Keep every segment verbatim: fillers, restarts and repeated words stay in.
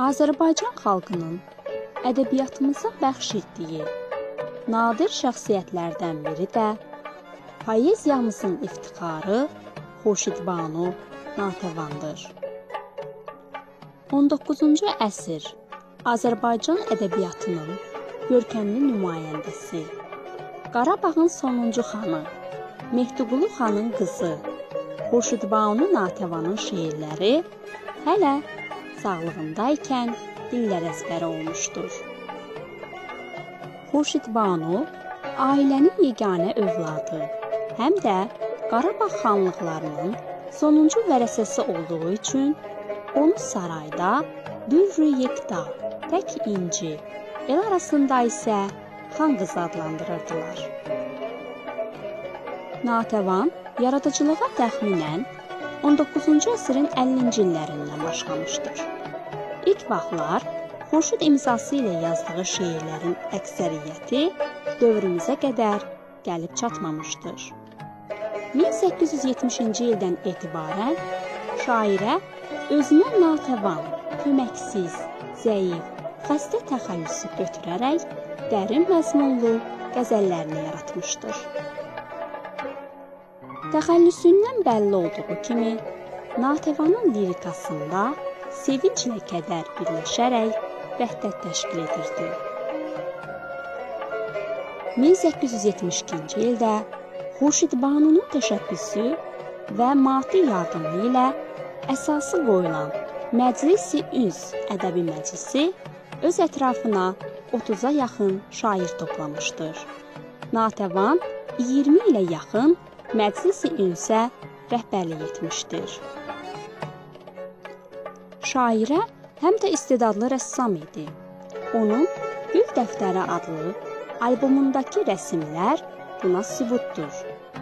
Azərbaycan xalqının ədəbiyyatımıza bəxş etdiyi nadir şəxsiyyətlərdən biri də poeziyamızın iftixarı Xurşidbanu Natəvandır. on doqquzuncu əsr Azərbaycan ədəbiyyatının görkəmli nümayəndəsi, Qarabağın sonuncu xanı, Mehdiqulu xanın qızı Xurşidbanu Natəvanın şeirləri hələ sağlığındaykən dillər əzbəri olmuşdur. Xurşidbanu ailənin yeganə övladı, həm də Qarabağ xanlıqlarının sonuncu vərəsəsi olduğu üçün onu sarayda Dürrü Yekta, tək inci, el arasında isə xan qızı adlandırırdılar. Natəvan yaradıcılığa təxminən on doqquzuncu əsrin əllinci illərindən başlamışdır. İlk vaxtlar Xurşid imzası ilə yazdığı şeirlərin əksəriyyəti dövrümüzə qədər gəlib çatmamışdır. min səkkiz yüz yetmişinci ildən etibarən şairə özünə Natəvan, köməksiz, zəif, xəstə təxəllüsü götürərək dərin məzmunlu qəzəllərini yaratmışdır. Təxəllüsündən bəlli olduğu kimi, Natəvanın lirikasında sevinclə kədər birləşərək vəhdət təşkil edirdi. min səkkiz yüz yetmiş ikinci ildə Xurşidbanunun təşəbbüsü və maddi yardımı ilə əsası qoyulan Məclis-i Üns ədəbi məclisi öz ətrafına otuza yaxın şair toplamışdır. Natəvan iyirmi ilə yaxın Məclis-i Ünsə rəhbərlik etmişdir. Şairə həm də istedadlı rəssam idi. Onun Gül Dəftəri adlı albomundakı rəsmlər buna sübutdur.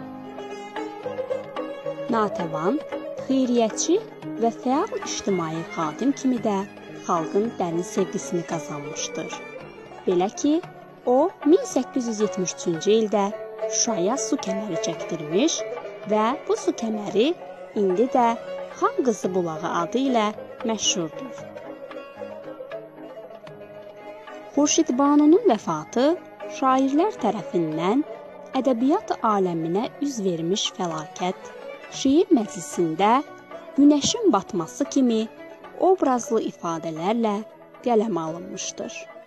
Natəvan xeyriyyətçi və fəal ictimai xadim kimi də xalqın dərin sevgisini qazanmışdır. Belə ki, o min səkkiz yüz yetmiş üçüncü ildə Şuşaya su kəməri çəkdirmiş və bu su kəməri indi də Xan Qızı bulağı adı ilə məşhurdur. Xurşidbanunun vəfatı şairlər tərəfindən ədəbiyyat aləminə üz vermiş fəlakət, şeir məclisində günəşin batması kimi obrazlı ifadələrlə qələmə alınmışdır.